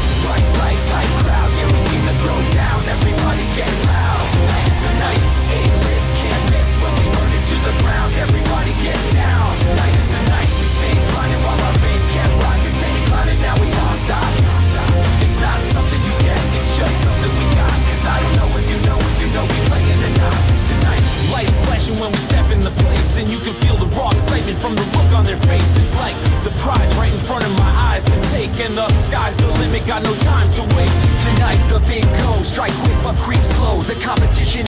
Bright lights, hype crowd, yeah, we came to throw down. Everybody get loud. Tonight is the night, A-list can't miss. When we burn it to the ground, everybody get down. Tonight is the night, we stay grinding while our fame kept rising. Steady climbing, now we on top. It's not something you get, it's just something we got. Cause I don't know if you know we playing or not. Tonight, lights flashing when we step in the place, and you can feel the raw excitement from the look on their face. It's like the prize right in front of my eyes to take, and the sky's the limit, got no time to waste. Tonight's the big go, strike quick but creep slow. The competition